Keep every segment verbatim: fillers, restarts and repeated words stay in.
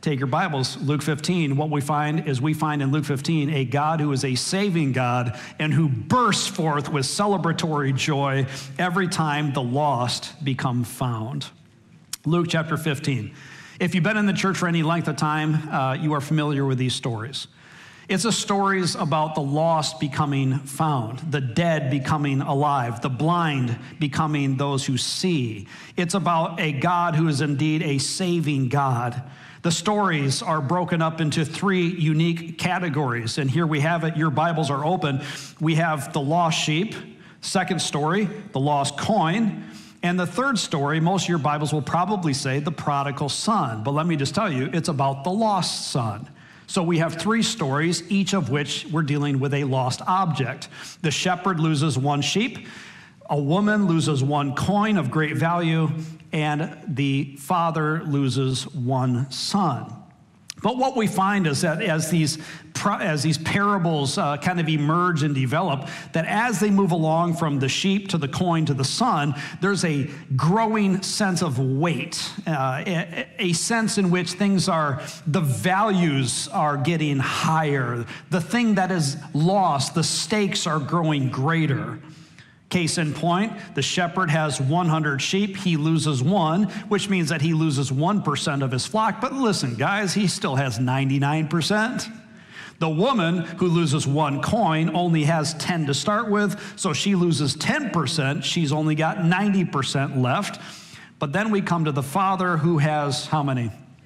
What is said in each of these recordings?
Take your Bibles, Luke fifteen. What we find is we find in Luke fifteen a God who is a saving God and who bursts forth with celebratory joy every time the lost become found. Luke chapter fifteen. If you've been in the church for any length of time, uh, you are familiar with these stories. It's the stories about the lost becoming found, the dead becoming alive, the blind becoming those who see. It's about a God who is indeed a saving God. The stories are broken up into three unique categories, and here we have it. Your Bibles are open. We have the lost sheep, second story, the lost coin, and the third story, most of your Bibles will probably say the prodigal son. But let me just tell you, it's about the lost son. So we have three stories, each of which we're dealing with a lost object. The shepherd loses one sheep, a woman loses one coin of great value, and the father loses one son. But what we find is that as these as these parables uh, kind of emerge and develop, that as they move along from the sheep to the coin to the son, there's a growing sense of weight, uh, a, a sense in which things are, the values are getting higher. The thing that is lost, the stakes are growing greater. Case in point, the shepherd has one hundred sheep, he loses one, which means that he loses one percent of his flock. But listen, guys, he still has ninety-nine percent. The woman who loses one coin only has ten to start with, so she loses ten percent. She's only got ninety percent left. But then we come to the father who has how many?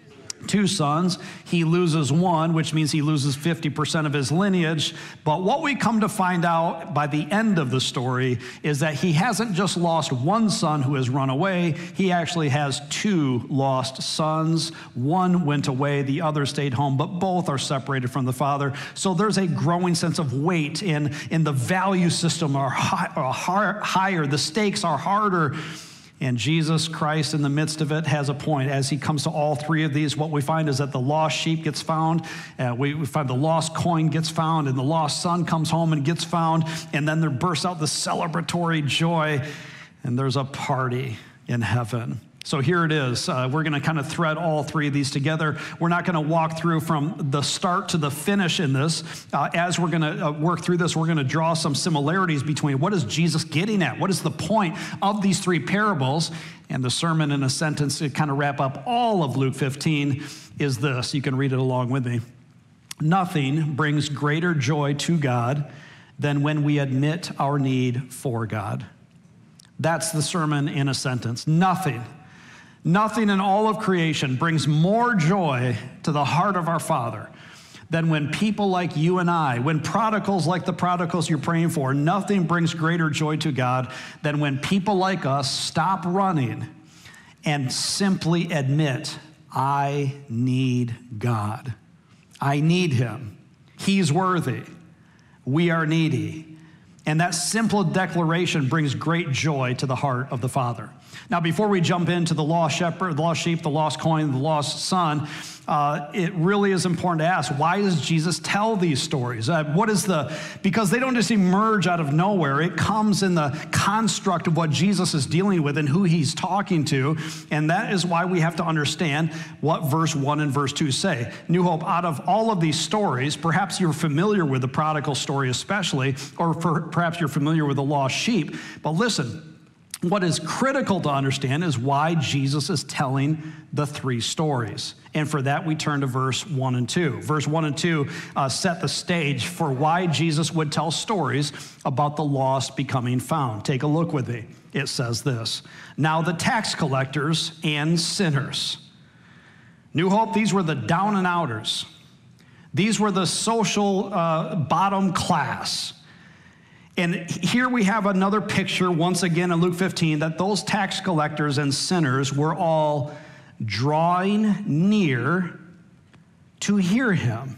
Two sons. He loses one, which means he loses fifty percent of his lineage. But what we come to find out by the end of the story is that he hasn't just lost one son who has run away. He actually has two lost sons. One went away, the other stayed home, but both are separated from the father. So there's a growing sense of weight in, in the value system are, high, are higher. The stakes are harder. And Jesus Christ, in the midst of it, has a point. As he comes to all three of these, what we find is that the lost sheep gets found. Uh, we, we find the lost coin gets found, and the lost son comes home and gets found. And then there bursts out the celebratory joy, and there's a party in heaven. So here it is. Uh, we're going to kind of thread all three of these together. We're not going to walk through from the start to the finish in this. Uh, as we're going to uh, work through this, we're going to draw some similarities between what is Jesus getting at? What is the point of these three parables? And the sermon in a sentence to kind of wrap up all of Luke fifteen is this. You can read it along with me. Nothing brings greater joy to God than when we admit our need for God. That's the sermon in a sentence. Nothing. Nothing in all of creation brings more joy to the heart of our Father than when people like you and I, when prodigals like the prodigals you're praying for, nothing brings greater joy to God than when people like us stop running and simply admit, I need God. I need him. He's worthy. We are needy. And that simple declaration brings great joy to the heart of the Father. Now, before we jump into the lost shepherd, the lost sheep, the lost coin, the lost son, uh, it really is important to ask, why does Jesus tell these stories? Uh, what is the, because they don't just emerge out of nowhere. It comes in the construct of what Jesus is dealing with and who he's talking to. And that is why we have to understand what verse one and verse two say. New Hope, out of all of these stories, perhaps you're familiar with the prodigal story especially, or for, perhaps you're familiar with the lost sheep. But listen, what is critical to understand is why Jesus is telling the three stories. And for that, we turn to verse one and two. Verse one and two uh, set the stage for why Jesus would tell stories about the lost becoming found. Take a look with me. It says this: now the tax collectors and sinners. New Hope, these were the down and outers. These were the social uh, bottom class. And here we have another picture, once again in Luke fifteen, that those tax collectors and sinners were all drawing near to hear him.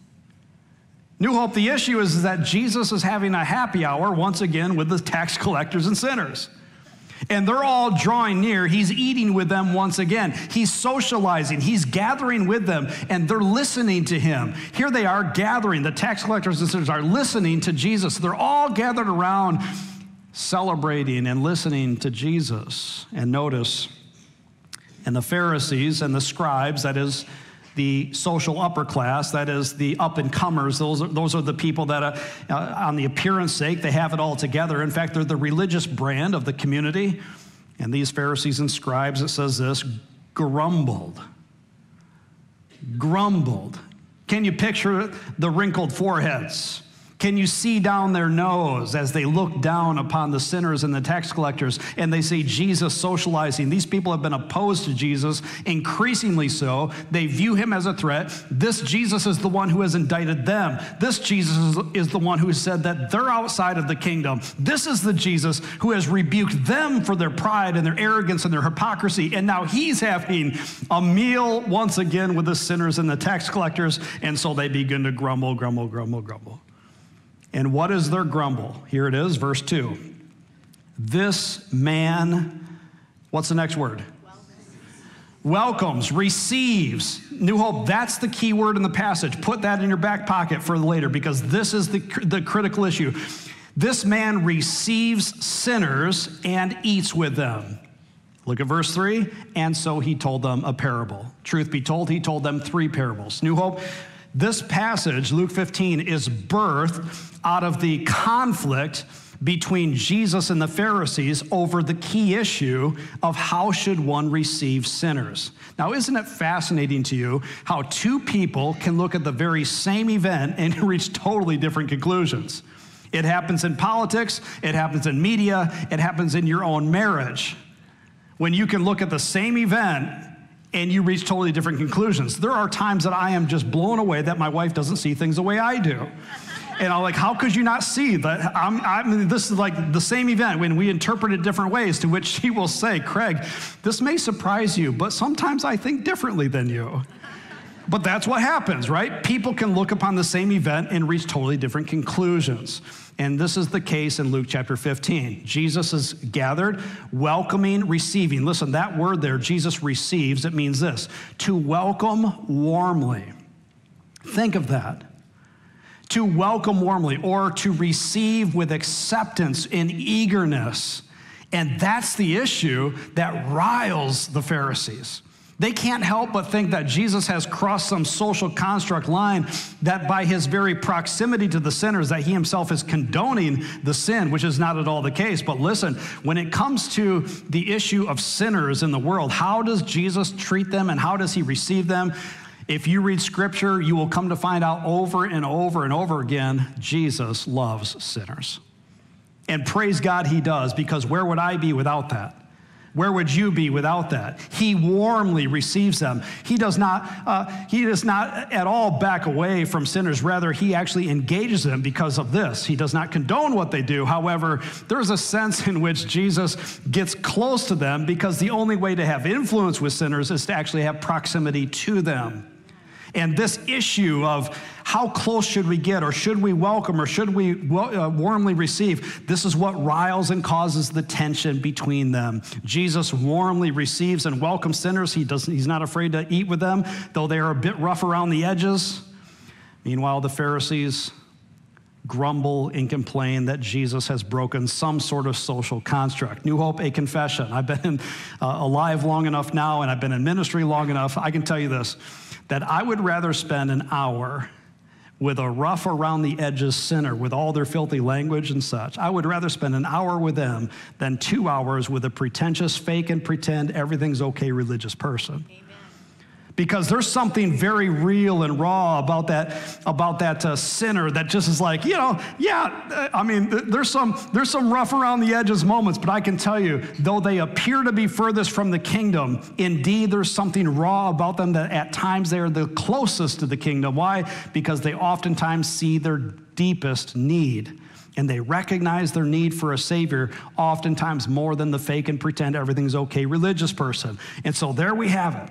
New Hope, the issue is that Jesus is having a happy hour, once again, with the tax collectors and sinners. And they're all drawing near. He's eating with them once again. He's socializing. He's gathering with them, and they're listening to him. Here they are gathering. The tax collectors and sinners are listening to Jesus. They're all gathered around, celebrating and listening to Jesus. And notice, and the Pharisees and the scribes, that is, the social upper class, that is the up-and-comers. Those are, those are the people that, uh, uh, on the appearance sake, they have it all together. In fact, they're the religious brand of the community. And these Pharisees and scribes, it says this, grumbled. Grumbled. Can you picture the wrinkled foreheads? Can you see down their nose as they look down upon the sinners and the tax collectors and they see Jesus socializing? These people have been opposed to Jesus, increasingly so. They view him as a threat. This Jesus is the one who has indicted them. This Jesus is the one who said that they're outside of the kingdom. This is the Jesus who has rebuked them for their pride and their arrogance and their hypocrisy. And now he's having a meal once again with the sinners and the tax collectors. And so they begin to grumble, grumble, grumble, grumble. And what is their grumble? Here it is, verse two. This man, what's the next word? Welcomes, Welcomes receives. New Hope, that's the key word in the passage. Put that in your back pocket for later, because this is the, the critical issue. This man receives sinners and eats with them. Look at verse three. And so he told them a parable. Truth be told, he told them three parables. New Hope, this passage, Luke fifteen, is birthed out of the conflict between Jesus and the Pharisees over the key issue of how should one receive sinners. Now, isn't it fascinating to you how two people can look at the very same event and reach totally different conclusions? It happens in politics, it happens in media, it happens in your own marriage. When you can look at the same event and you reach totally different conclusions. There are times that I am just blown away that my wife doesn't see things the way I do. And I'm like, how could you not see that? I'm, I'm, this is like the same event when we interpret it different ways, to which she will say, Craig, this may surprise you, but sometimes I think differently than you. But that's what happens, right? People can look upon the same event and reach totally different conclusions. And this is the case in Luke chapter fifteen. Jesus is gathered, welcoming, receiving. Listen, that word there, Jesus receives, it means this, to welcome warmly. Think of that. To welcome warmly, or to receive with acceptance and eagerness. And that's the issue that riles the Pharisees. They can't help but think that Jesus has crossed some social construct line, that by his very proximity to the sinners, that he himself is condoning the sin, which is not at all the case. But listen, when it comes to the issue of sinners in the world, how does Jesus treat them and how does he receive them? If you read Scripture, you will come to find out over and over and over again, Jesus loves sinners. And praise God he does, because where would I be without that? Where would you be without that? He warmly receives them. He does not, uh, he does not at all back away from sinners. Rather, he actually engages them because of this. He does not condone what they do. However, there's a sense in which Jesus gets close to them, because the only way to have influence with sinners is to actually have proximity to them. And this issue of how close should we get, or should we welcome, or should we uh, warmly receive, this is what riles and causes the tension between them. Jesus warmly receives and welcomes sinners. He doesn't, he's not afraid to eat with them, though they are a bit rough around the edges. Meanwhile, the Pharisees grumble and complain that Jesus has broken some sort of social construct. New Hope, a confession. I've been uh, alive long enough now, and I've been in ministry long enough. I can tell you this, that I would rather spend an hour with a rough around the edges sinner with all their filthy language and such. I would rather spend an hour with them than two hours with a pretentious, fake and pretend everything's okay religious person. Amen. Because there's something very real and raw about that, about that uh, sinner that just is like, you know, yeah, I mean, there's some, there's some rough around the edges moments, but I can tell you, though they appear to be furthest from the kingdom, indeed there's something raw about them that at times they are the closest to the kingdom. Why? Because they oftentimes see their deepest need. And they recognize their need for a Savior oftentimes more than the fake and pretend everything's okay religious person. And so there we have it.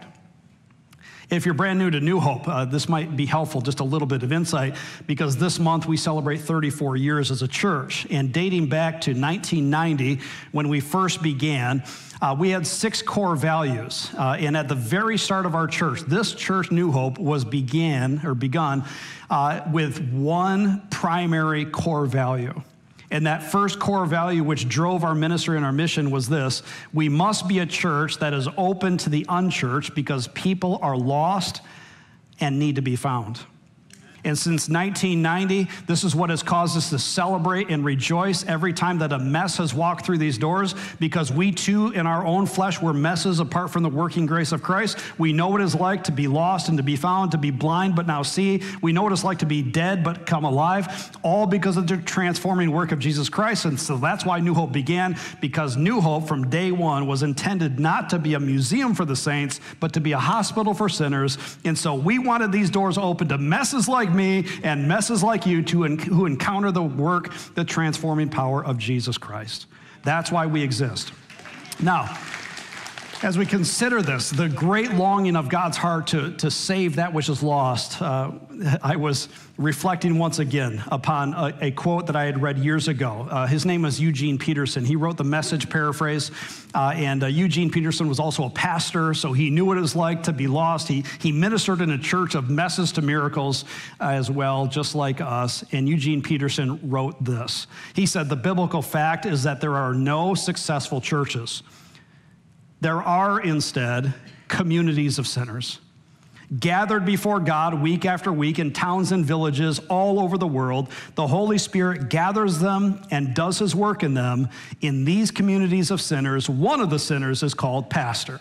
If you're brand new to New Hope, uh, this might be helpful, just a little bit of insight, because this month we celebrate thirty-four years as a church. And dating back to nineteen ninety, when we first began, uh, we had six core values. Uh, and at the very start of our church, this church, New Hope, was began or begun uh, with one primary core value. And that first core value which drove our ministry and our mission was this: we must be a church that is open to the unchurched, because people are lost, and need to be found. And since nineteen ninety, this is what has caused us to celebrate and rejoice every time that a mess has walked through these doors, because we too, in our own flesh, were messes apart from the working grace of Christ. We know what it's like to be lost and to be found, to be blind but now see. We know what it's like to be dead but come alive, all because of the transforming work of Jesus Christ. And so that's why New Hope began, because New Hope from day one was intended not to be a museum for the saints, but to be a hospital for sinners. And so we wanted these doors open to messes like me and messes like you to en- who encounter the work, the transforming power of Jesus Christ. That's why we exist. Now, as we consider this, the great longing of God's heart to, to save that which is lost, uh, I was reflecting once again upon a, a quote that I had read years ago. Uh, his name was Eugene Peterson. He wrote the Message paraphrase, uh, and uh, Eugene Peterson was also a pastor, so he knew what it was like to be lost. He, he ministered in a church of messes to miracles uh, as well, just like us, and Eugene Peterson wrote this. He said, "The biblical fact is that there are no successful churches. There are instead communities of sinners, gathered before God week after week in towns and villages all over the world. The Holy Spirit gathers them and does his work in them. In these communities of sinners, one of the sinners is called pastor."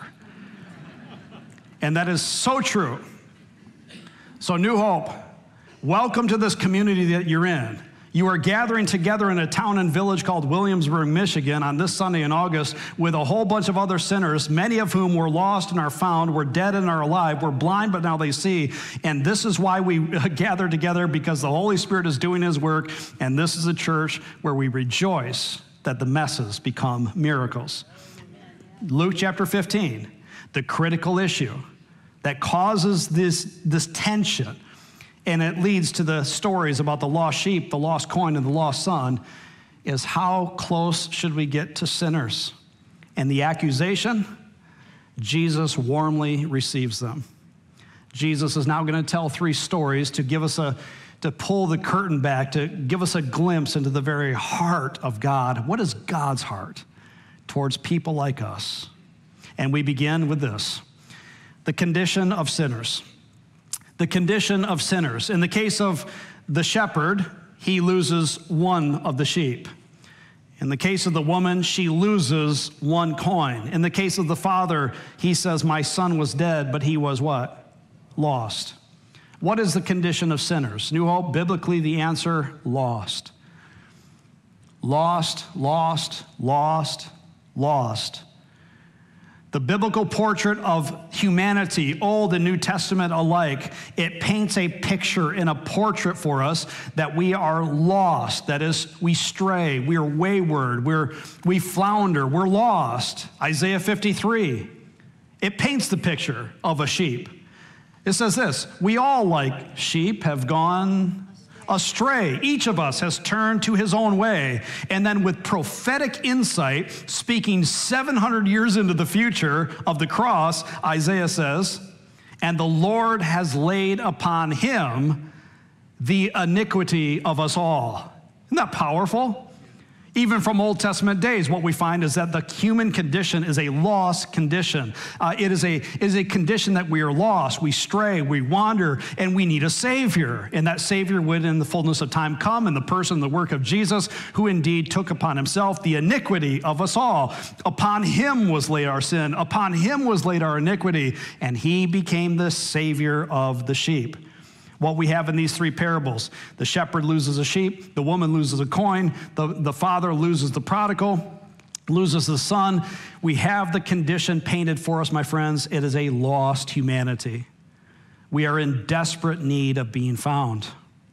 And that is so true. So New Hope, welcome to this community that you're in. You are gathering together in a town and village called Williamsburg, Michigan on this Sunday in August with a whole bunch of other sinners, many of whom were lost and are found, were dead and are alive, were blind but now they see. And this is why we gather together, because the Holy Spirit is doing his work, and this is a church where we rejoice that the messes become miracles. Luke chapter fifteen, the critical issue that causes this, this tension, and it leads to the stories about the lost sheep, the lost coin, and the lost son, is how close should we get to sinners? And the accusation, Jesus warmly receives them. Jesus is now going to tell three stories to give us a, to pull the curtain back, to give us a glimpse into the very heart of God. What is God's heart towards people like us? And we begin with this, the condition of sinners. The condition of sinners. In the case of the shepherd, he loses one of the sheep. In the case of the woman, she loses one coin. In the case of the father, he says, "My son was dead, but he was" what? Lost. What is the condition of sinners? New Hope, biblically, the answer, lost. Lost, lost, lost, lost. The biblical portrait of humanity, Old and New Testament alike, it paints a picture and a portrait for us that we are lost. That is, we stray, we are wayward, we're, we flounder, we're lost. Isaiah fifty-three, it paints the picture of a sheep. It says this, "We all like sheep have gone astray. Each of us has turned to his own way." And then with prophetic insight, speaking seven hundred years into the future of the cross, Isaiah says, "And the Lord has laid upon him the iniquity of us all." Isn't that powerful? Even from Old Testament days, what we find is that the human condition is a lost condition. Uh, it is a, is a condition that we are lost, we stray, we wander, and we need a Savior. And that Savior would, in the fullness of time, come in the person, the work of Jesus, who indeed took upon himself the iniquity of us all. Upon him was laid our sin, upon him was laid our iniquity, and he became the Savior of the sheep. What we have in these three parables, the shepherd loses a sheep, the woman loses a coin, the, the father loses the prodigal, loses the son. We have the condition painted for us, my friends. It is a lost humanity. We are in desperate need of being found.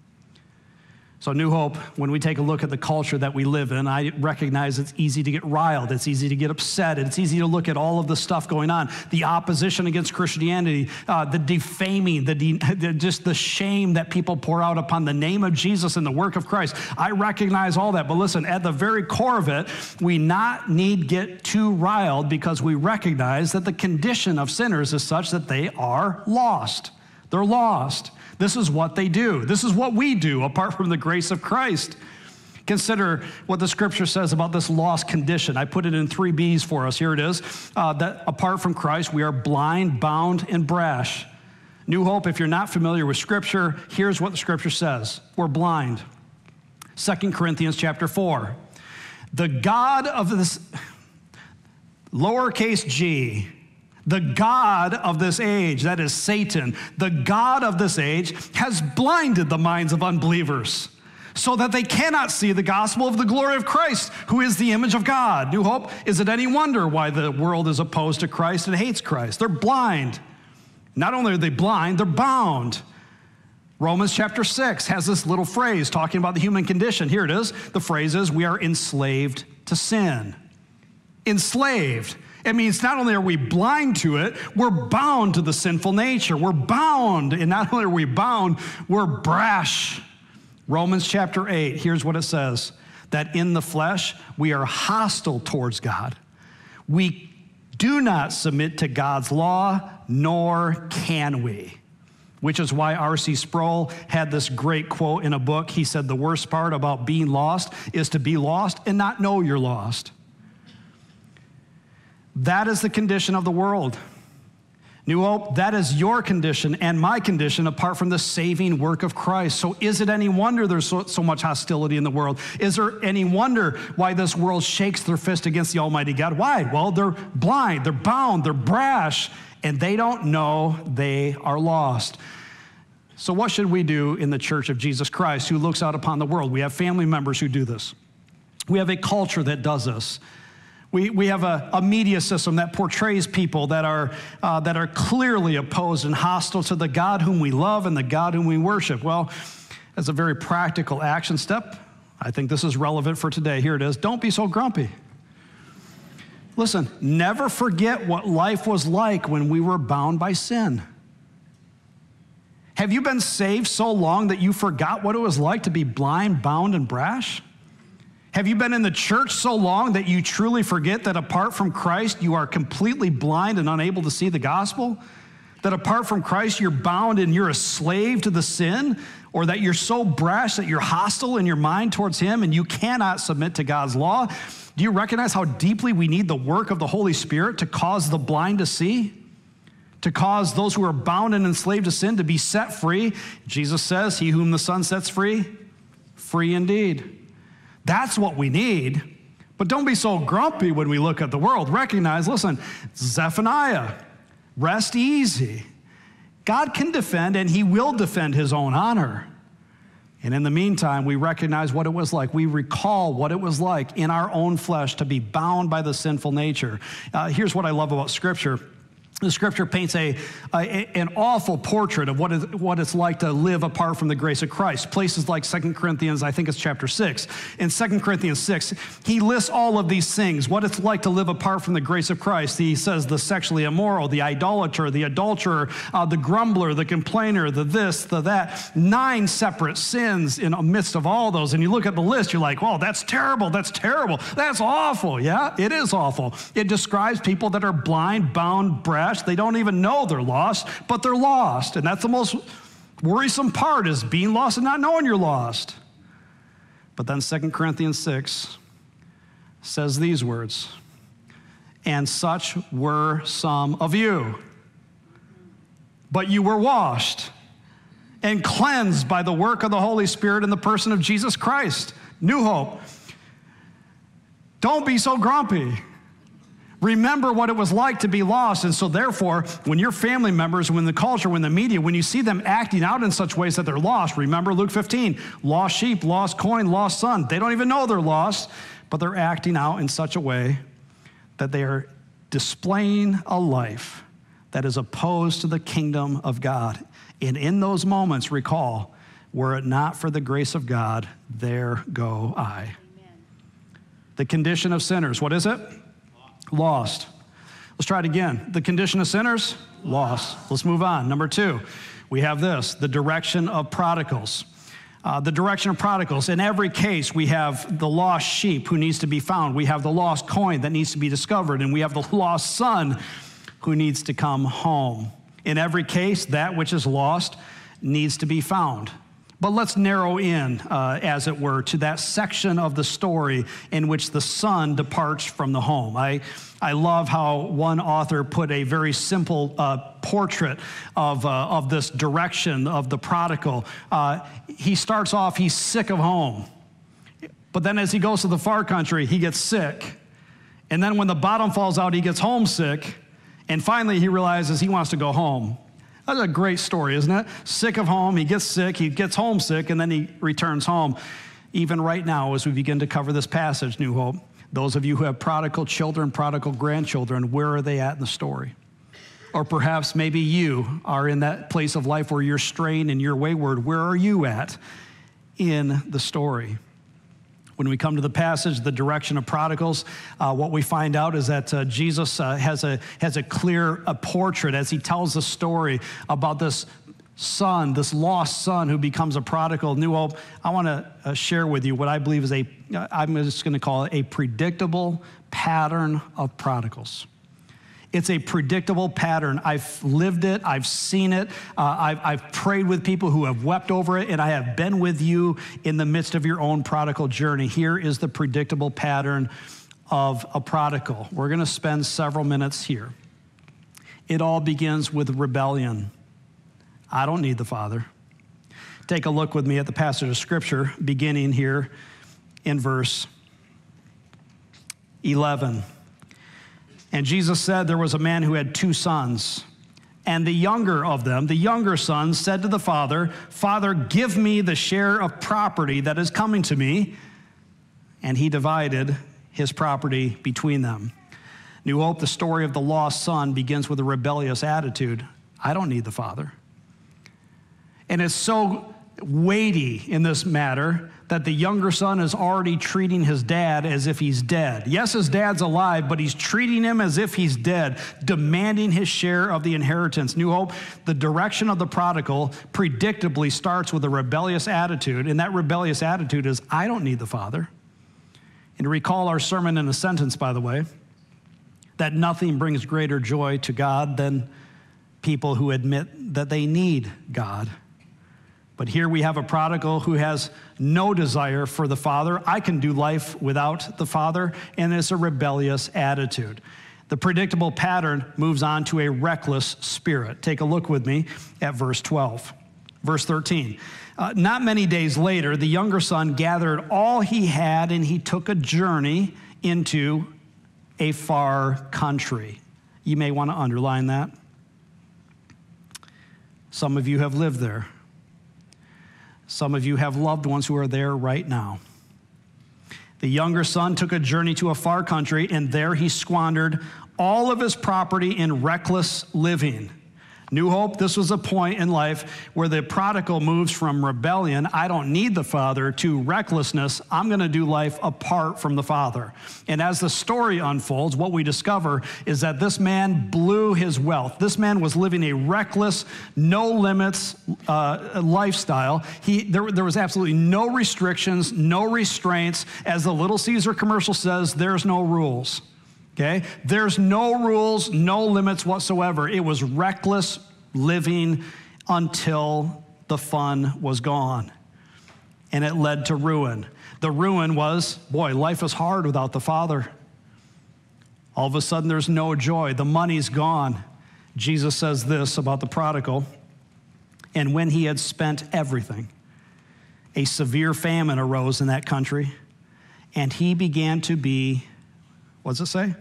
So New Hope, when we take a look at the culture that we live in, I recognize it's easy to get riled, it's easy to get upset, it's easy to look at all of the stuff going on, the opposition against Christianity, uh, the defaming, the, de- the just the shame that people pour out upon the name of Jesus and the work of Christ. I recognize all that, but listen, at the very core of it, we not need get too riled, because we recognize that the condition of sinners is such that they are lost. They're lost. This is what they do. This is what we do apart from the grace of Christ. Consider what the scripture says about this lost condition. I put it in three B's for us. Here it is. Uh, that apart from Christ, we are blind, bound, and brash. New Hope, if you're not familiar with Scripture, here's what the Scripture says. We're blind. Second Corinthians chapter four. The God of this, lowercase g, the God of this age, that is Satan, the God of this age has blinded the minds of unbelievers so that they cannot see the gospel of the glory of Christ, who is the image of God. New Hope, is it any wonder why the world is opposed to Christ and hates Christ? They're blind. Not only are they blind, they're bound. Romans chapter six has this little phrase talking about the human condition. Here it is. The phrase is, we are enslaved to sin. Enslaved. It means not only are we blind to it, we're bound to the sinful nature. We're bound, and not only are we bound, we're brash. Romans chapter eight, here's what it says, that in the flesh we are hostile towards God. We do not submit to God's law, nor can we. Which is why R C Sproul had this great quote in a book. He said, the worst part about being lost is to be lost and not know you're lost. That is the condition of the world. New Hope, that is your condition and my condition apart from the saving work of Christ. So is it any wonder there's so, so much hostility in the world? Is there any wonder why this world shakes their fist against the Almighty God? Why? Well, they're blind, they're bound, they're brash, and they don't know they are lost. So what should we do in the Church of Jesus Christ who looks out upon the world? We have family members who do this. We have a culture that does this. We, we have a, a media system that portrays people that are, uh, that are clearly opposed and hostile to the God whom we love and the God whom we worship. Well, as a very practical action step, I think this is relevant for today. Here it is. Don't be so grumpy. Listen, never forget what life was like when we were bound by sin. Have you been saved so long that you forgot what it was like to be blind, bound, and brash? Have you been in the church so long that you truly forget that apart from Christ, you are completely blind and unable to see the gospel? That apart from Christ, you're bound and you're a slave to the sin? Or that you're so brash that you're hostile in your mind towards him and you cannot submit to God's law? Do you recognize how deeply we need the work of the Holy Spirit to cause the blind to see? To cause those who are bound and enslaved to sin to be set free? Jesus says, he whom the Son sets free, free indeed. That's what we need. But don't be so grumpy when we look at the world. Recognize, listen, Zephaniah, rest easy. God can defend and he will defend his own honor. And in the meantime, we recognize what it was like. We recall what it was like in our own flesh to be bound by the sinful nature. Uh, here's what I love about Scripture. The Scripture paints a, a an awful portrait of what, is, what it's like to live apart from the grace of Christ. Places like Second Corinthians, I think it's chapter six. In Second Corinthians six, he lists all of these things, what it's like to live apart from the grace of Christ. He says the sexually immoral, the idolater, the adulterer, uh, the grumbler, the complainer, the this, the that. Nine separate sins in the midst of all those. And you look at the list, you're like, oh, that's terrible, that's terrible, that's awful. Yeah, it is awful. It describes people that are blind, bound, brash. They don't even know they're lost, but they're lost. And that's the most worrisome part, is being lost and not knowing you're lost. But then Second Corinthians six says these words, and such were some of you, but you were washed and cleansed by the work of the Holy Spirit in the person of Jesus Christ. New Hope. Don't be so grumpy. Remember what it was like to be lost. And so therefore, when your family members, when the culture, when the media, when you see them acting out in such ways that they're lost, remember Luke fifteen, lost sheep, lost coin, lost son. They don't even know they're lost, but they're acting out in such a way that they are displaying a life that is opposed to the kingdom of God. And in those moments, recall, were it not for the grace of God, there go I. Amen. The condition of sinners, what is it? Lost. Let's try it again. The condition of sinners? Lost. Let's move on. Number two, we have this, the direction of prodigals. Uh, the direction of prodigals. In every case, we have the lost sheep who needs to be found. We have the lost coin that needs to be discovered. And we have the lost son who needs to come home. In every case, that which is lost needs to be found. But let's narrow in, uh, as it were, to that section of the story in which the son departs from the home. I, I love how one author put a very simple uh, portrait of, uh, of this direction of the prodigal. Uh, he starts off, he's sick of home. But then as he goes to the far country, he gets sick. And then when the bottom falls out, he gets homesick. And finally, he realizes he wants to go home. That's a great story, isn't it? Sick of home, he gets sick, he gets homesick, and then he returns home. Even right now, as we begin to cover this passage, New Hope, those of you who have prodigal children, prodigal grandchildren, where are they at in the story? Or perhaps maybe you are in that place of life where you're straying and you're wayward. Where are you at in the story? When we come to the passage, the direction of prodigals, uh, what we find out is that uh, Jesus uh, has a has a clear a portrait as he tells the story about this son, this lost son who becomes a prodigal. New Hope, I want to uh, share with you what I believe is a, uh, I'm just going to call it a predictable pattern of prodigals. It's a predictable pattern. I've lived it. I've seen it. Uh, I've, I've prayed with people who have wept over it, and I have been with you in the midst of your own prodigal journey. Here is the predictable pattern of a prodigal. We're going to spend several minutes here. It all begins with rebellion. I don't need the Father. Take a look with me at the passage of Scripture, beginning here in verse eleven. And Jesus said there was a man who had two sons. And the younger of them, the younger son, said to the father, "Father, give me the share of property that is coming to me." And he divided his property between them. New Hope, the story of the lost son begins with a rebellious attitude. I don't need the Father. And it's so weighty in this matter that the younger son is already treating his dad as if he's dead. Yes, his dad's alive, but he's treating him as if he's dead, demanding his share of the inheritance. New Hope, the direction of the prodigal predictably starts with a rebellious attitude, and that rebellious attitude is, I don't need the Father. And recall our sermon in a sentence, by the way, that nothing brings greater joy to God than people who admit that they need God. But here we have a prodigal who has no desire for the Father. I can do life without the Father, and it's a rebellious attitude. The predictable pattern moves on to a reckless spirit. Take a look with me at verse twelve. Verse thirteen. Uh, not many days later, the younger son gathered all he had, and he took a journey into a far country. You may want to underline that. Some of you have lived there. Some of you have loved ones who are there right now. The younger son took a journey to a far country, and there he squandered all of his property in reckless living. New Hope, this was a point in life where the prodigal moves from rebellion, I don't need the Father, to recklessness, I'm going to do life apart from the Father. And as the story unfolds, what we discover is that this man blew his wealth. This man was living a reckless, no limits uh, lifestyle. He, there, there was absolutely no restrictions, no restraints. As the Little Caesar commercial says, there's no rules. Okay? There's no rules, no limits whatsoever. It was reckless living until the fun was gone. And it led to ruin. The ruin was, boy, life is hard without the Father. All of a sudden, there's no joy. The money's gone. Jesus says this about the prodigal. And when he had spent everything, a severe famine arose in that country, and he began to be, what does it say?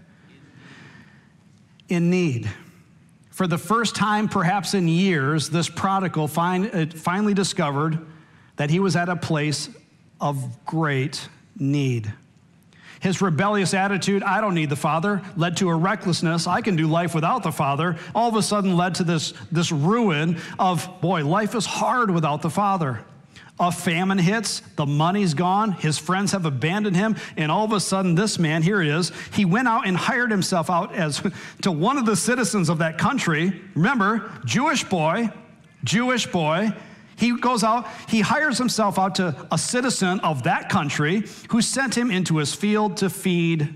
In need. For the first time, perhaps in years, this prodigal find, finally discovered that he was at a place of great need. His rebellious attitude, I don't need the Father, led to a recklessness, I can do life without the Father, all of a sudden led to this, this ruin of, boy, life is hard without the Father. A famine hits, the money's gone, his friends have abandoned him, and all of a sudden this man, here it is, he went out and hired himself out as to one of the citizens of that country. Remember, Jewish boy, Jewish boy, he goes out, he hires himself out to a citizen of that country who sent him into his field to feed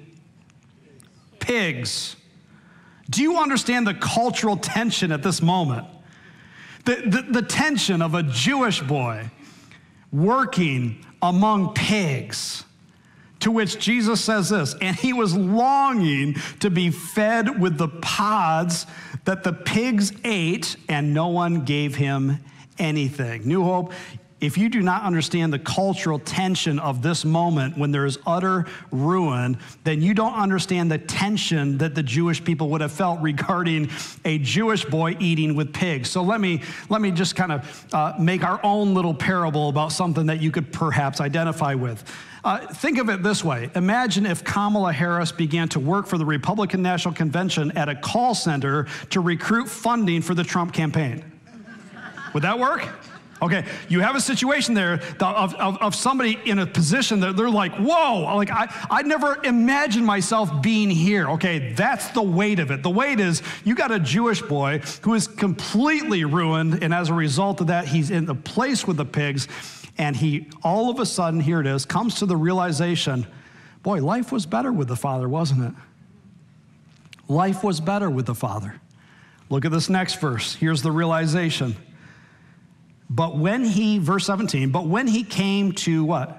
pigs. Do you understand the cultural tension at this moment? The, the, the tension of a Jewish boy working among pigs. To which Jesus says this, and he was longing to be fed with the pods that the pigs ate, and no one gave him anything. New Hope, if you do not understand the cultural tension of this moment when there is utter ruin, then you don't understand the tension that the Jewish people would have felt regarding a Jewish boy eating with pigs. So let me let me just kind of uh, make our own little parable about something that you could perhaps identify with. Uh, think of it this way. Imagine if Kamala Harris began to work for the Republican National Convention at a call center to recruit funding for the Trump campaign. Would that work? Okay, you have a situation there of, of, of somebody in a position that they're like, whoa, like I, I never imagined myself being here. Okay, that's the weight of it. The weight is you got a Jewish boy who is completely ruined, and as a result of that, he's in the place with the pigs, and he all of a sudden, here it is, comes to the realization, boy, life was better with the Father, wasn't it? Life was better with the Father. Look at this next verse. Here's the realization. But when he, verse seventeen, but when he came to what?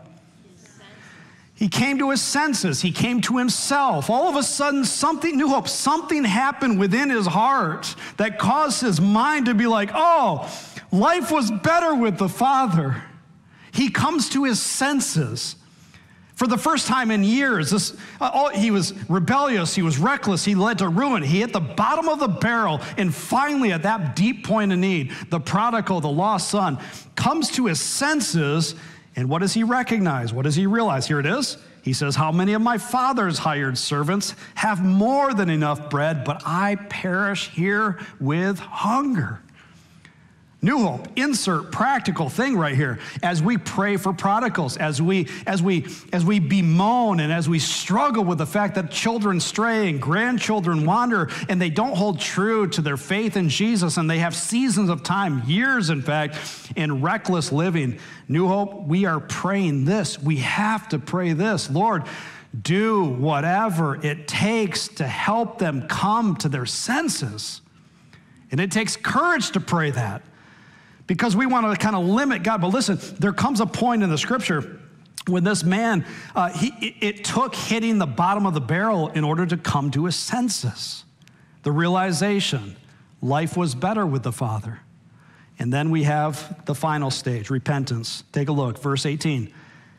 He came to his senses. He came to himself. All of a sudden, something, New Hope, something happened within his heart that caused his mind to be like, oh, life was better with the Father. He comes to his senses. For the first time in years, this, uh, all, he was rebellious, he was reckless, he led to ruin. He hit the bottom of the barrel, and finally, at that deep point of need, the prodigal, the lost son, comes to his senses, and what does he recognize? What does he realize? Here it is. He says, how many of my father's hired servants have more than enough bread, but I perish here with hunger? New Hope, insert practical thing right here. As we pray for prodigals, as we as we as we bemoan and as we struggle with the fact that children stray and grandchildren wander and they don't hold true to their faith in Jesus and they have seasons of time, years in fact, in reckless living. New Hope, we are praying this. We have to pray this. Lord, do whatever it takes to help them come to their senses. And it takes courage to pray that, because we want to kind of limit God. But listen, there comes a point in the scripture when this man, uh, he, it, it took hitting the bottom of the barrel in order to come to his senses. The realization, life was better with the Father. And then we have the final stage, repentance. Take a look, verse eighteen.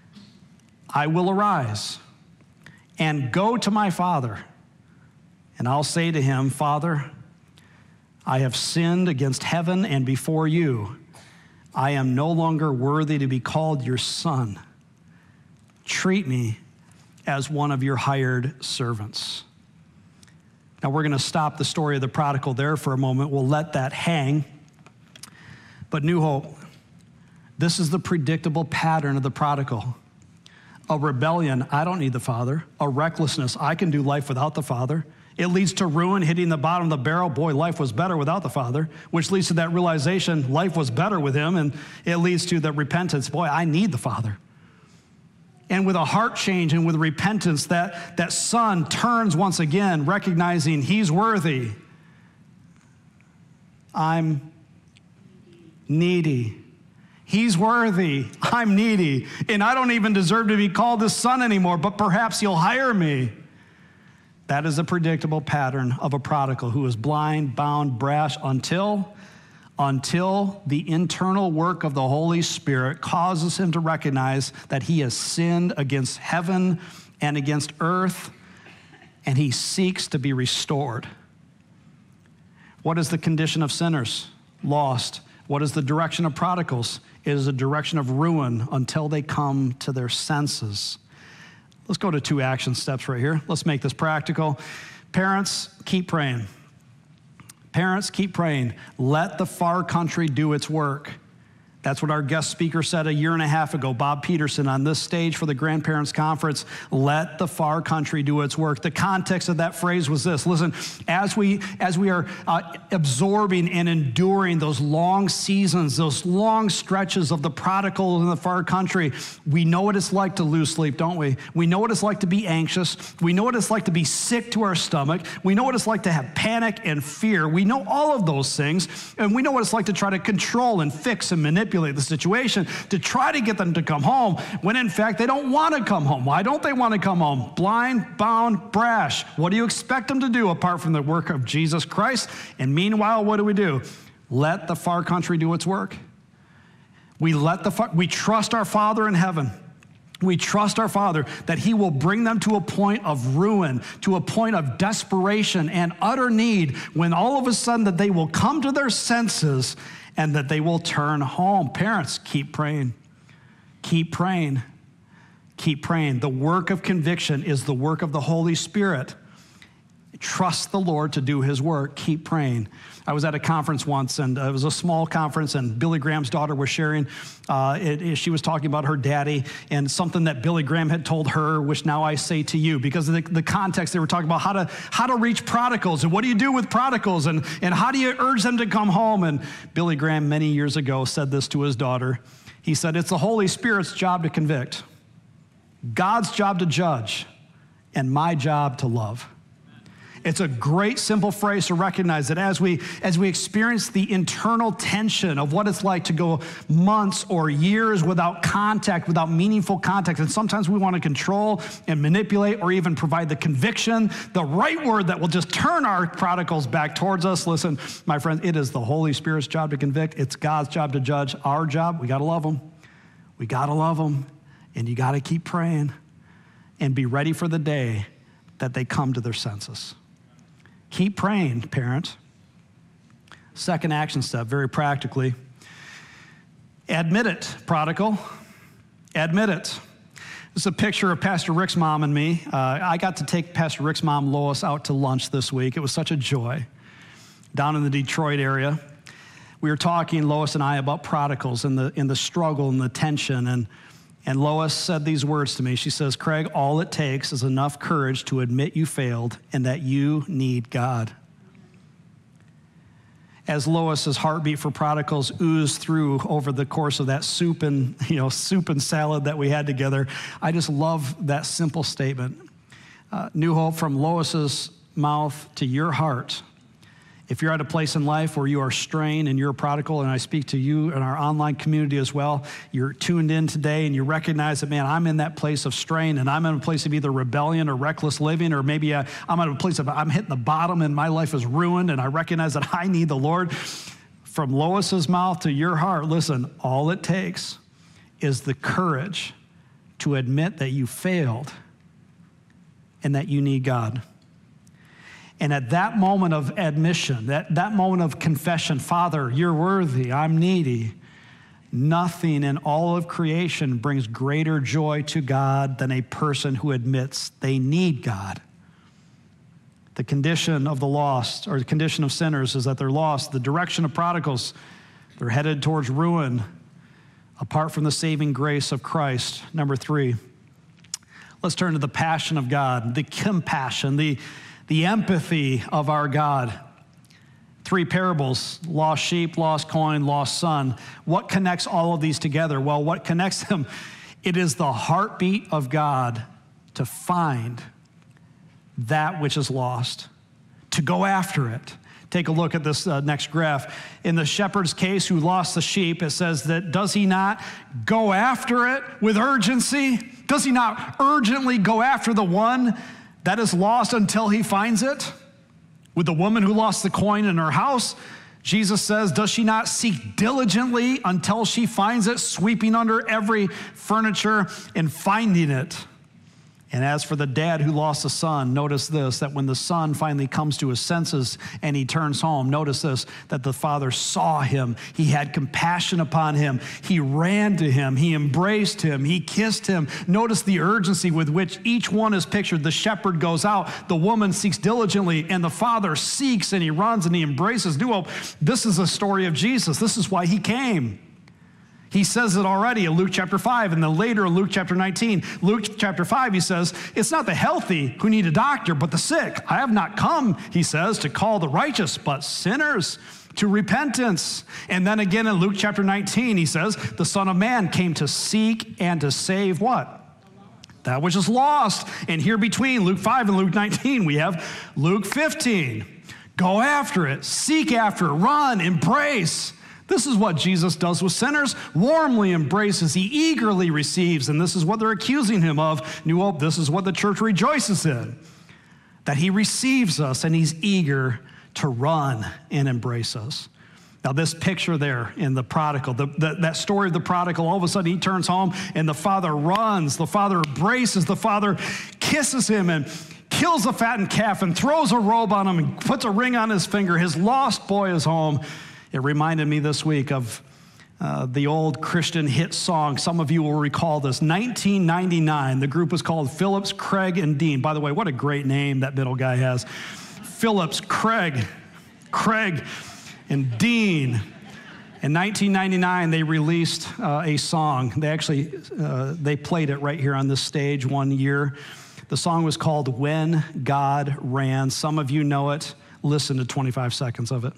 I will arise and go to my father, and I'll say to him, Father, I have sinned against heaven and before you. I am no longer worthy to be called your son. Treat me as one of your hired servants. Now we're going to stop the story of the prodigal there for a moment. We'll let that hang. But New Hope, this is the predictable pattern of the prodigal. A rebellion, I don't need the Father. A recklessness, I can do life without the Father. It leads to ruin, hitting the bottom of the barrel. Boy, life was better without the Father, which leads to that realization, life was better with him, and it leads to the repentance. Boy, I need the Father. And with a heart change and with repentance, that, that son turns once again, recognizing he's worthy. I'm needy. He's worthy. I'm needy. And I don't even deserve to be called his son anymore, but perhaps you'll hire me. That is a predictable pattern of a prodigal who is blind, bound, brash until, until the internal work of the Holy Spirit causes him to recognize that he has sinned against heaven and against earth, and he seeks to be restored. What is the condition of sinners? Lost. What is the direction of prodigals? It is a direction of ruin until they come to their senses. Let's go to two action steps right here. Let's make this practical. Parents, keep praying. Parents, keep praying. Let the far country do its work. That's what our guest speaker said a year and a half ago, Bob Peterson, on this stage for the Grandparents Conference. Let the far country do its work. The context of that phrase was this. Listen, as we as we are uh, absorbing and enduring those long seasons, those long stretches of the prodigal in the far country, we know what it's like to lose sleep, don't we? We know what it's like to be anxious. We know what it's like to be sick to our stomach. We know what it's like to have panic and fear. We know all of those things, and we know what it's like to try to control and fix and manipulate manipulate the situation to try to get them to come home, when in fact they don't want to come home. Why don't they want to come home? Blind, bound, brash. What do you expect them to do apart from the work of Jesus Christ? And meanwhile, what do we do? Let the far country do its work. We let the far, we trust our Father in heaven. We trust our Father that he will bring them to a point of ruin, to a point of desperation and utter need, when all of a sudden that they will come to their senses and that they will turn home. Parents, keep praying. Keep praying. Keep praying. The work of conviction is the work of the Holy Spirit. Trust the Lord to do his work. Keep praying. I was at a conference once, and it was a small conference, and Billy Graham's daughter was sharing. Uh, it, it, she was talking about her daddy and something that Billy Graham had told her, which now I say to you. Because of the, the context, they were talking about how to how to reach prodigals, and what do you do with prodigals, and, and how do you urge them to come home? And Billy Graham many years ago said this to his daughter. He said, it's the Holy Spirit's job to convict, God's job to judge, and my job to love. It's a great, simple phrase to recognize that as we, as we experience the internal tension of what it's like to go months or years without contact, without meaningful contact, and sometimes we want to control and manipulate or even provide the conviction, the right word that will just turn our prodigals back towards us. Listen, my friends, it is the Holy Spirit's job to convict. It's God's job to judge. Our job, we got to love them. We got to love them, and you got to keep praying and be ready for the day that they come to their senses. Keep praying, parent. Second action step, very practically. Admit it, prodigal. Admit it. This is a picture of Pastor Rick's mom and me. Uh, I got to take Pastor Rick's mom, Lois, out to lunch this week. It was such a joy. Down in the Detroit area, we were talking, Lois and I, about prodigals and the, and the struggle and the tension. And And Lois said these words to me. She says, Craig, all it takes is enough courage to admit you failed and that you need God. As Lois's heartbeat for prodigals oozed through over the course of that soup and, you know, soup and salad that we had together, I just love that simple statement. Uh, New hope from Lois's mouth to your heart. If you're at a place in life where you are strained and you're a prodigal, and I speak to you in our online community as well, you're tuned in today and you recognize that, man, I'm in that place of strain and I'm in a place of either rebellion or reckless living, or maybe I, I'm at a place of I'm hitting the bottom and my life is ruined and I recognize that I need the Lord. From Lois's mouth to your heart, listen, all it takes is the courage to admit that you failed and that you need God. And at that moment of admission, that, that moment of confession, Father, you're worthy, I'm needy, nothing in all of creation brings greater joy to God than a person who admits they need God. The condition of the lost, or the condition of sinners, is that they're lost. The direction of prodigals, they're headed towards ruin apart from the saving grace of Christ. Number three, let's turn to the passion of God, the compassion, the The empathy of our God. Three parables, lost sheep, lost coin, lost son. What connects all of these together? Well, what connects them? It is the heartbeat of God to find that which is lost, to go after it. Take a look at this uh, next graph. In the shepherd's case who lost the sheep, it says that does he not go after it with urgency? Does he not urgently go after the one that is lost until he finds it? With the woman who lost the coin in her house, Jesus says, does she not seek diligently until she finds it, sweeping under every furniture and finding it? And as for the dad who lost the son, notice this, that when the son finally comes to his senses and he turns home, notice this, that the father saw him. He had compassion upon him. He ran to him. He embraced him. He kissed him. Notice the urgency with which each one is pictured. The shepherd goes out. The woman seeks diligently, and the father seeks, and he runs, and he embraces. New hope. This is a story of Jesus. This is why he came. He says it already in Luke chapter five, and then later in Luke chapter nineteen. Luke chapter five, he says, it's not the healthy who need a doctor, but the sick. I have not come, he says, to call the righteous, but sinners to repentance. And then again in Luke chapter nineteen, he says, the Son of Man came to seek and to save what? That which is lost. And here between Luke five and Luke nineteen, we have Luke fifteen. Go after it, seek after it, run, embrace This is what Jesus does with sinners, warmly embraces, he eagerly receives, and this is what they're accusing him of. New Hope, this is what the church rejoices in, that he receives us and he's eager to run and embrace us. Now this picture there in the prodigal, the, the, that story of the prodigal, all of a sudden he turns home and the father runs, the father embraces, the father kisses him and kills a fattened calf and throws a robe on him and puts a ring on his finger. His lost boy is home. It reminded me this week of uh, the old Christian hit song. Some of you will recall this. nineteen ninety-nine, the group was called Phillips, Craig, and Dean. By the way, what a great name that middle guy has. Phillips, Craig, Craig, and Dean. In nineteen ninety-nine, they released uh, a song. They actually, uh, they played it right here on this stage one year. The song was called When God Ran. Some of you know it. Listen to twenty-five seconds of it.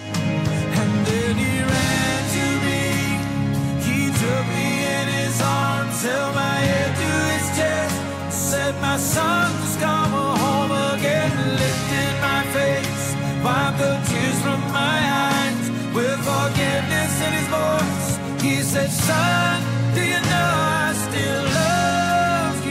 Held my head to his chest, said, my son, just come home again. Lifted my face, wiped the tears from my eyes. With forgiveness in his voice, he said, son, do you know I still love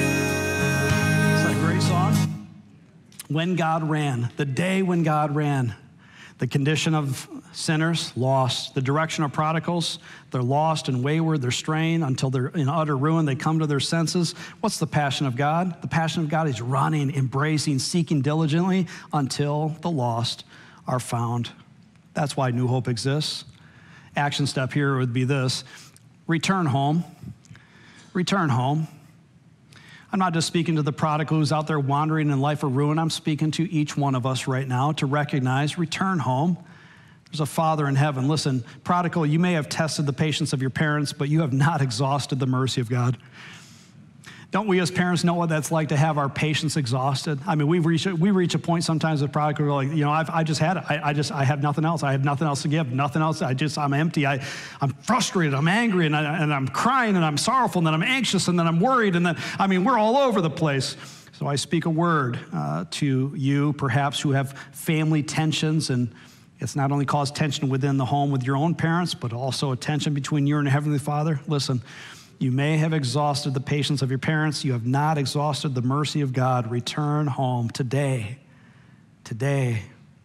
you? Is that a great song? When God ran, the day when God ran. The condition of sinners, lost. The direction of prodigals, they're lost and wayward, they're straying until they're in utter ruin. They come to their senses. What's the passion of God? The passion of God is running, embracing, seeking diligently until the lost are found. That's why New Hope exists. Action step here would be this: return home. Return home. I'm not just speaking to the prodigal who's out there wandering in life of ruin. I'm speaking to each one of us right now to recognize, return home. There's a Father in heaven. Listen, prodigal, you may have tested the patience of your parents, but you have not exhausted the mercy of God. Don't we as parents know what that's like to have our patience exhausted? I mean, we reach, we reach a point sometimes with prodigal, we're like, you know, I've, I just had it. I, I just, I have nothing else. I have nothing else to give, nothing else. I just, I'm empty. I, I'm frustrated. I'm angry, and, I, and I'm crying, and I'm sorrowful, and then I'm anxious, and then I'm worried, and then, I mean, we're all over the place. So I speak a word uh, to you, perhaps, who have family tensions, and it's not only caused tension within the home with your own parents, but also a tension between you and your Heavenly Father. Listen, you may have exhausted the patience of your parents. You have not exhausted the mercy of God. Return home today. Today.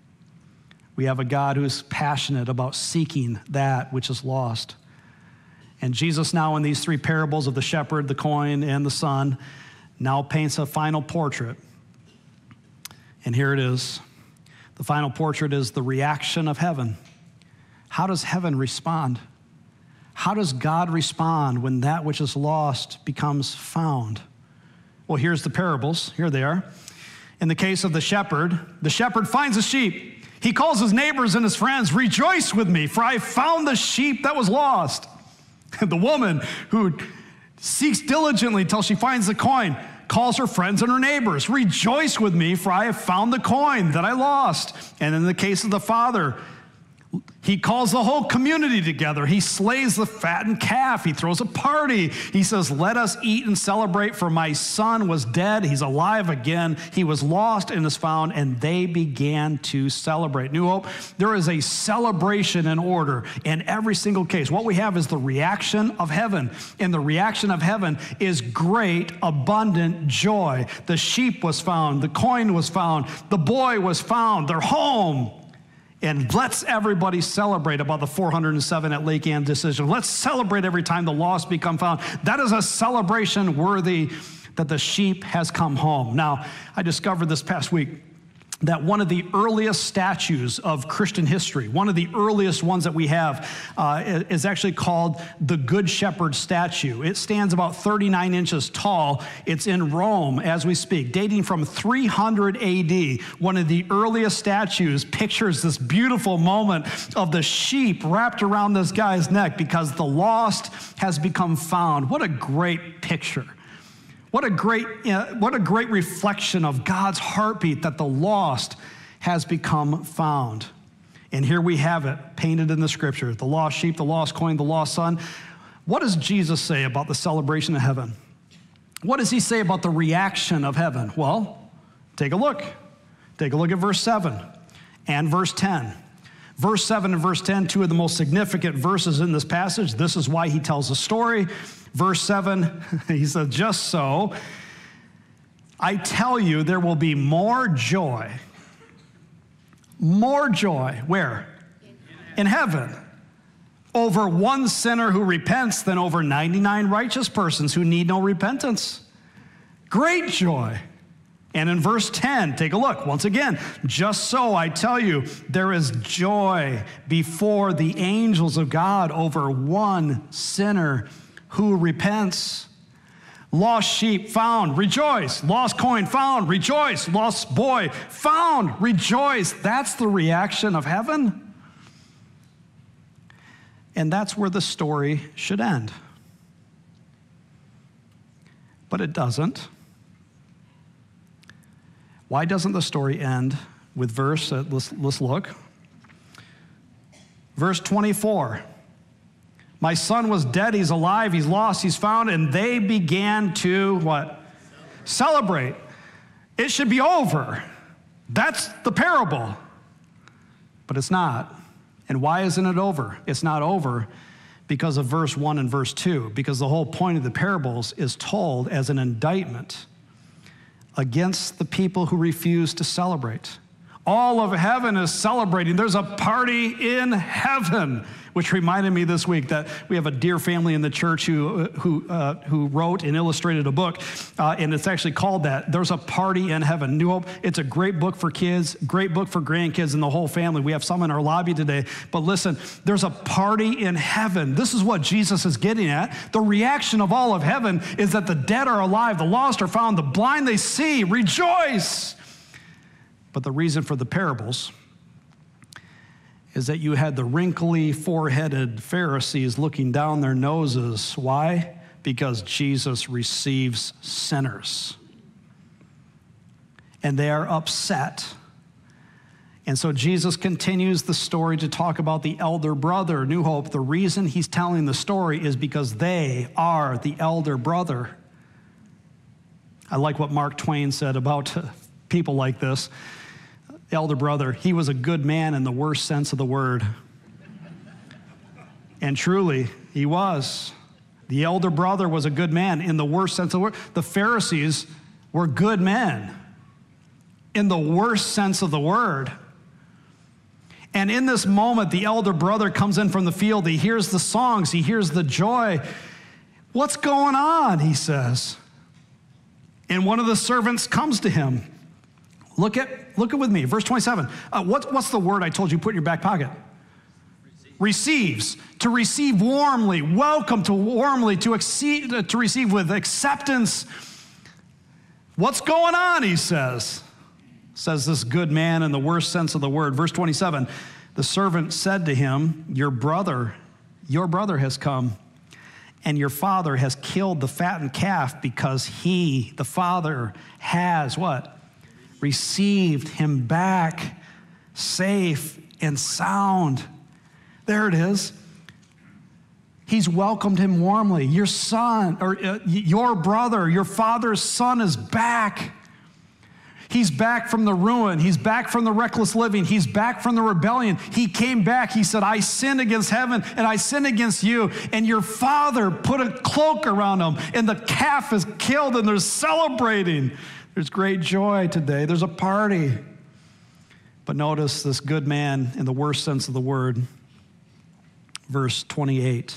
We have a God who is passionate about seeking that which is lost. And Jesus now, in these three parables of the shepherd, the coin, and the son, now paints a final portrait. And here it is. The final portrait is the reaction of heaven. How does heaven respond? How does God respond when that which is lost becomes found? Well, here's the parables. Here they are. In the case of the shepherd, the shepherd finds a sheep. He calls his neighbors and his friends, rejoice with me, for I found the sheep that was lost. The woman who seeks diligently till she finds the coin calls her friends and her neighbors, rejoice with me, for I have found the coin that I lost. And in the case of the father, he calls the whole community together. He slays the fattened calf. He throws a party. He says, let us eat and celebrate, for my son was dead. He's alive again. He was lost and is found, and they began to celebrate. New Hope, there is a celebration in order in every single case. What we have is the reaction of heaven, and the reaction of heaven is great, abundant joy. The sheep was found. The coin was found. The boy was found. They're home. And let's everybody celebrate about the four hundred seven at Lake Ann decision. Let's celebrate every time the lost become found. That is a celebration worthy that the sheep has come home. Now, I discovered this past week that one of the earliest statues of Christian history, one of the earliest ones that we have, uh, is actually called the Good Shepherd statue. It stands about thirty-nine inches tall. It's in Rome as we speak, dating from three hundred A D. One of the earliest statues pictures this beautiful moment of the sheep wrapped around this guy's neck because the lost has become found. What a great picture. What a great, uh, what a great reflection of God's heartbeat that the lost has become found. And here we have it painted in the scripture, the lost sheep, the lost coin, the lost son. What does Jesus say about the celebration of heaven? What does he say about the reaction of heaven? Well, take a look. Take a look at verse seven and verse ten. Verse seven and verse ten, two of the most significant verses in this passage. This is why he tells the story. Verse seven, he said, just so, I tell you, there will be more joy. More joy. Where? In heaven. Over one sinner who repents than over ninety-nine righteous persons who need no repentance. Great joy. And in verse ten, take a look. Once again, just so I tell you, there is joy before the angels of God over one sinner who repents. Lost sheep found, rejoice. Lost coin found, rejoice. Lost boy found, rejoice. That's the reaction of heaven. And that's where the story should end. But it doesn't. Why doesn't the story end with verse, uh, let's, let's look. Verse twenty-four. My son was dead, he's alive, he's lost, he's found, and they began to what? Celebrate. It should be over. That's the parable. But it's not. And why isn't it over? It's not over because of verse one and verse two, because the whole point of the parables is told as an indictment against the people who refuse to celebrate. All of heaven is celebrating. There's a party in heaven, which reminded me this week that we have a dear family in the church who who uh, who wrote and illustrated a book, uh, and it's actually called that. There's a party in heaven. New Hope. It's a great book for kids, great book for grandkids and the whole family. We have some in our lobby today. But listen, there's a party in heaven. This is what Jesus is getting at. The reaction of all of heaven is that the dead are alive, the lost are found, the blind they see. Rejoice. But the reason for the parables is that you had the wrinkly, four-headed Pharisees looking down their noses. Why? Because Jesus receives sinners. And they are upset. And so Jesus continues the story to talk about the elder brother, New Hope. The reason he's telling the story is because they are the elder brother. I like what Mark Twain said about people like this. Elder brother, he was a good man in the worst sense of the word. And truly, he was. The elder brother was a good man in the worst sense of the word. The Pharisees were good men in the worst sense of the word. And in this moment, the elder brother comes in from the field. He hears the songs. He hears the joy. What's going on, he says. And one of the servants comes to him. Look at, look at with me, verse twenty-seven. Uh, what, what's the word I told you put in your back pocket? Receives. To receive warmly, welcome to warmly, to, exceed, uh, to receive with acceptance. What's going on, he says. Says this good man in the worst sense of the word. Verse twenty-seven, the servant said to him, your brother, your brother has come, and your father has killed the fattened calf because he, the father, has what? Received him back safe and sound. There it is. He's welcomed him warmly. Your son, or uh, your brother, your father's son is back. He's back from the ruin. He's back from the reckless living. He's back from the rebellion. He came back. He said, I sinned against heaven and I sinned against you. And your father put a cloak around him and the calf is killed and they're celebrating. There's great joy today. There's a party. But notice this good man in the worst sense of the word, verse twenty-eight.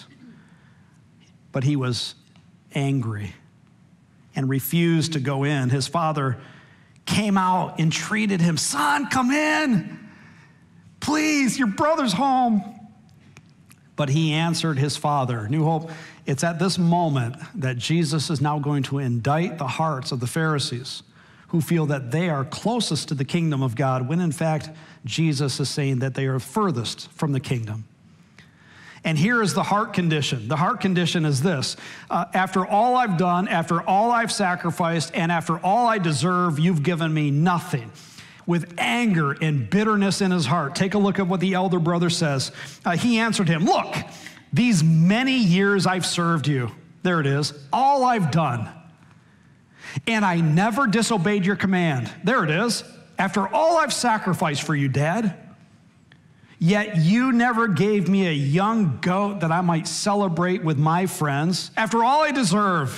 But he was angry and refused to go in. His father came out, entreated him, son, come in. Please, your brother's home. But he answered his father. New Hope, it's at this moment that Jesus is now going to indict the hearts of the Pharisees who feel that they are closest to the kingdom of God, when in fact, Jesus is saying that they are furthest from the kingdom. And here is the heart condition. The heart condition is this. Uh, after all I've done, after all I've sacrificed, and after all I deserve, you've given me nothing. With anger and bitterness in his heart. Take a look at what the elder brother says. Uh, he answered him, look, these many years I've served you. There it is. All I've done. And I never disobeyed your command. There it is. After all I've sacrificed for you, Dad. Yet you never gave me a young goat that I might celebrate with my friends. After all I deserve.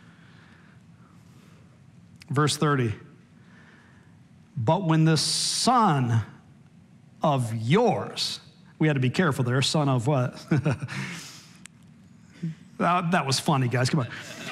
Verse thirty. But when the son of yours, we had to be careful there, son of what? that, that was funny, guys, come on.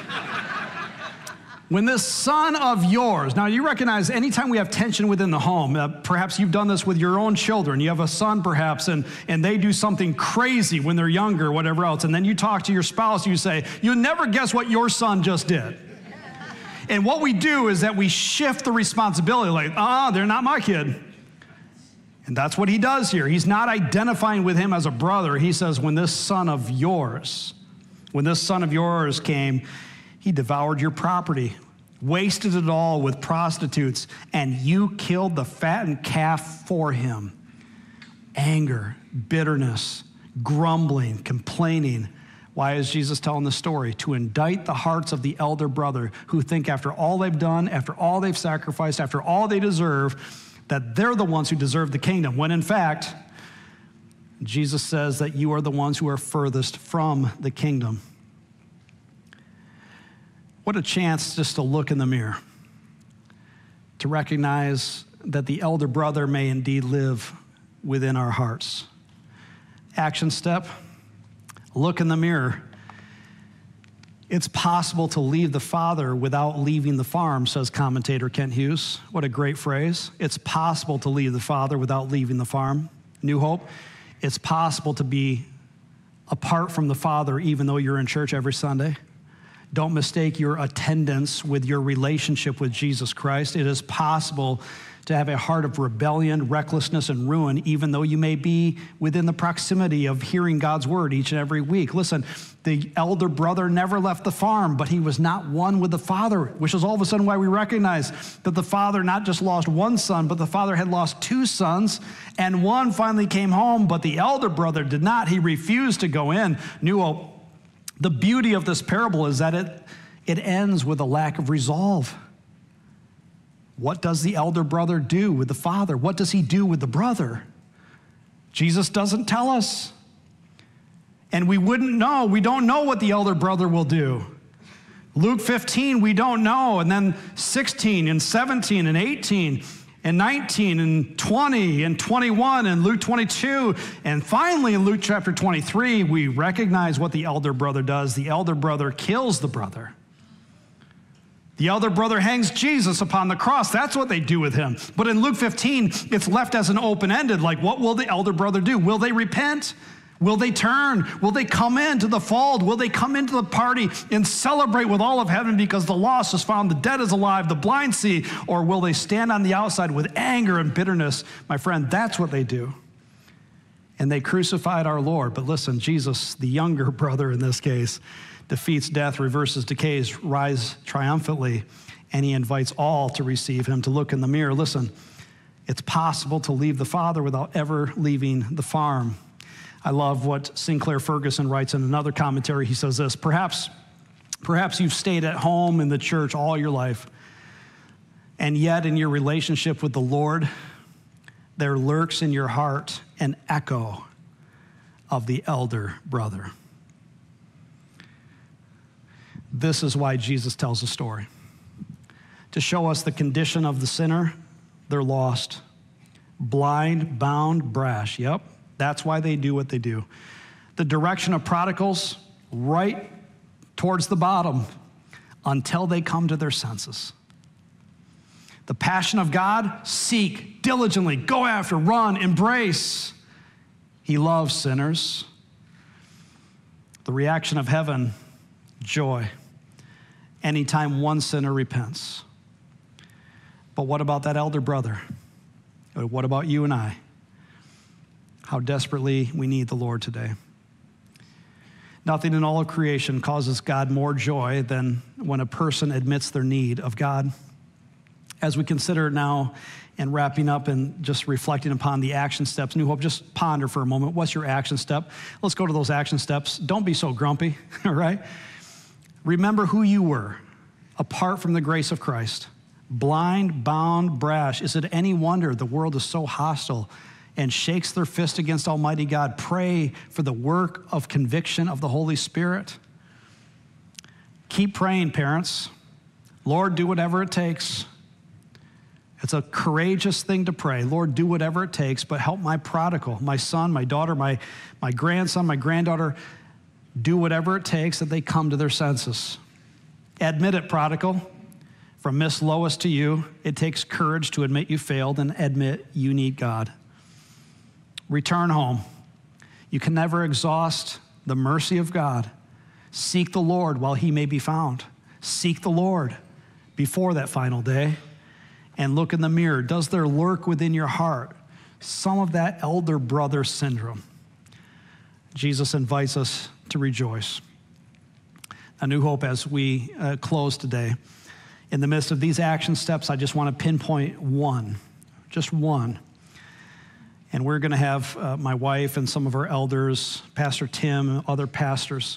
When this son of yours, now you recognize anytime we have tension within the home, uh, perhaps you've done this with your own children. You have a son perhaps, and, and they do something crazy when they're younger or whatever else. And then you talk to your spouse, you say, you'll never guess what your son just did. And what we do is that we shift the responsibility, like, ah, they're not my kid. And that's what he does here. He's not identifying with him as a brother. He says, when this son of yours, when this son of yours came, he devoured your property, wasted it all with prostitutes, and you killed the fattened calf for him. Anger, bitterness, grumbling, complaining. Why is Jesus telling the story? To indict the hearts of the elder brother who think after all they've done, after all they've sacrificed, after all they deserve, that they're the ones who deserve the kingdom, when in fact, Jesus says that you are the ones who are furthest from the kingdom. What a chance just to look in the mirror, to recognize that the elder brother may indeed live within our hearts. Action step, look in the mirror. It's possible to leave the father without leaving the farm, says commentator Kent Hughes. What a great phrase. It's possible to leave the father without leaving the farm. New Hope. It's possible to be apart from the father even though you're in church every Sunday. Don't mistake your attendance with your relationship with Jesus Christ. It is possible to have a heart of rebellion, recklessness, and ruin, even though you may be within the proximity of hearing God's word each and every week. Listen, the elder brother never left the farm, but he was not one with the father, which is all of a sudden why we recognize that the father not just lost one son, but the father had lost two sons, and one finally came home, but the elder brother did not. He refused to go in. New Hope. The beauty of this parable is that it, it ends with a lack of resolve. What does the elder brother do with the father? What does he do with the brother? Jesus doesn't tell us. And we wouldn't know. We don't know what the elder brother will do. Luke fifteen, we don't know. And then sixteen and seventeen and eighteen and nineteen and twenty and twenty-one and Luke twenty-two. And finally in Luke chapter twenty-three, we recognize what the elder brother does. The elder brother kills the brother. The elder brother hangs Jesus upon the cross. That's what they do with him. But in Luke fifteen, it's left as an open-ended, like what will the elder brother do? Will they repent? Will they turn? Will they come into the fold? Will they come into the party and celebrate with all of heaven because the lost is found, the dead is alive, the blind see? Or will they stand on the outside with anger and bitterness? My friend, that's what they do. And they crucified our Lord. But listen, Jesus, the younger brother in this case, defeats death, reverses decays, rise triumphantly, and he invites all to receive him, to look in the mirror. Listen, it's possible to leave the father without ever leaving the farm. I love what Sinclair Ferguson writes in another commentary. He says this, perhaps, perhaps you've stayed at home in the church all your life, and yet in your relationship with the Lord, there lurks in your heart an echo of the elder brother. This is why Jesus tells the story. To show us the condition of the sinner, they're lost. Blind, bound, brash. Yep, that's why they do what they do. The direction of prodigals, right towards the bottom until they come to their senses. The passion of God, seek, diligently, go after, run, embrace. He loves sinners. The reaction of heaven, joy. Anytime one sinner repents. But what about that elder brother? What about you and I? How desperately we need the Lord today. Nothing in all of creation causes God more joy than when a person admits their need of God. As we consider now and wrapping up and just reflecting upon the action steps, New Hope, just ponder for a moment. What's your action step? Let's go to those action steps. Don't be so grumpy, all right? Remember who you were apart from the grace of Christ. Blind, bound, brash. Is it any wonder the world is so hostile and shakes their fist against Almighty God, pray for the work of conviction of the Holy Spirit. Keep praying, parents. Lord, do whatever it takes. It's a courageous thing to pray. Lord, do whatever it takes, but help my prodigal, my son, my daughter, my, my grandson, my granddaughter, do whatever it takes that they come to their senses. Admit it, prodigal. From Miss Lois to you, it takes courage to admit you failed and admit you need God. Return home. You can never exhaust the mercy of God. Seek the Lord while he may be found. Seek the Lord before that final day. And look in the mirror. Does there lurk within your heart some of that elder brother syndrome? Jesus invites us to rejoice. A New Hope, as we uh, close today, in the midst of these action steps, I just want to pinpoint one, just one. And we're going to have uh, my wife and some of our elders, Pastor Tim, and other pastors,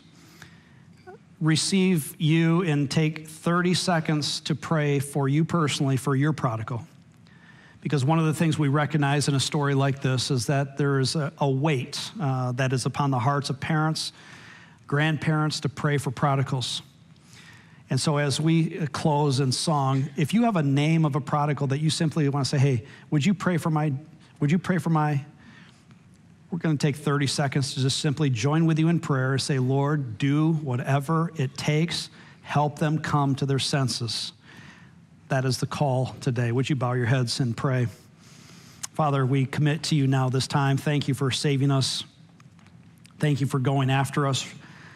receive you and take thirty seconds to pray for you personally, for your prodigal. Because one of the things we recognize in a story like this is that there is a, a weight uh, that is upon the hearts of parents, grandparents to pray for prodigals. And so as we close in song, if you have a name of a prodigal that you simply want to say, hey, would you pray for my, would you pray for my, we're going to take thirty seconds to just simply join with you in prayer and say, Lord, do whatever it takes. Help them come to their senses. That is the call today. Would you bow your heads and pray? Father, we commit to you now this time. Thank you for saving us. Thank you for going after us.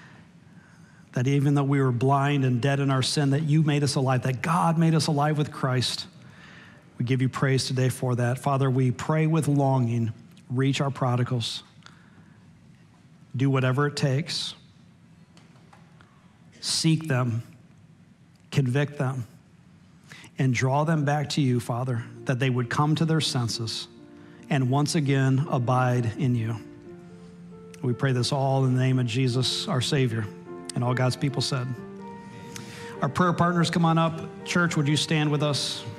That even though we were blind and dead in our sin, that you made us alive, that God made us alive with Christ. We give you praise today for that. Father, we pray with longing. Reach our prodigals. Do whatever it takes. Seek them. Convict them. And draw them back to you, Father, that they would come to their senses and once again abide in you. We pray this all in the name of Jesus, our Savior, and all God's people said. Our prayer partners, come on up. Church, would you stand with us?